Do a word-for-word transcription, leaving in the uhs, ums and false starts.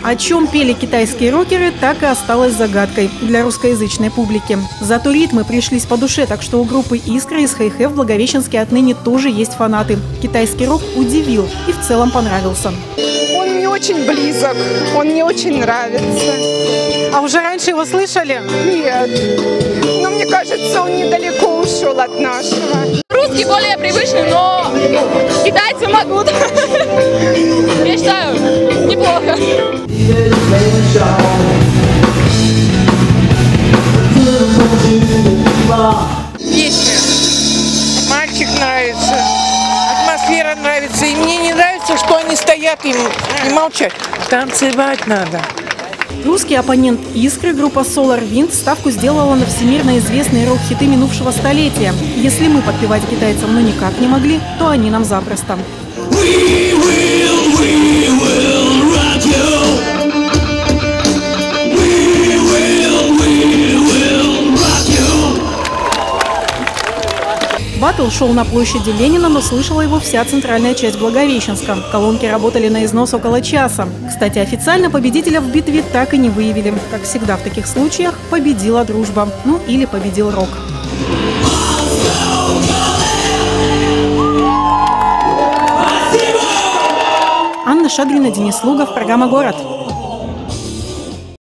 О чем пели китайские рокеры, так и осталось загадкой для русскоязычной публики. Зато ритмы пришлись по душе, так что у группы «Искра» из Хэйхэ в Благовещенске отныне тоже есть фанаты. Китайский рок удивил и в целом понравился. Он мне очень близок, он мне очень нравится. А уже раньше его слышали? Нет, но мне кажется, он недалеко ушел от нашего. Русский более привычный, но китайцы могут. Я считаю, неплохо. Песня. Мальчик нравится, атмосфера нравится. И мне не нравится, что они стоят и, и молчат. Танцевать надо. Русский оппонент «Искры» группа Solar Wind ставку сделала на всемирно известные рок-хиты минувшего столетия. Если мы подпевать китайцам ну никак не могли, то они нам запросто. We will, we will rock you. We will, we will rock you. Баттл шел на площади Ленина, но слышала его вся центральная часть Благовещенска. Колонки работали на износ около часа. Кстати, официально победителя в битве так и не выявили. Как всегда в таких случаях, победила дружба. Ну или победил рок. Анна Шадрина, Денис Лугов, программа «Город».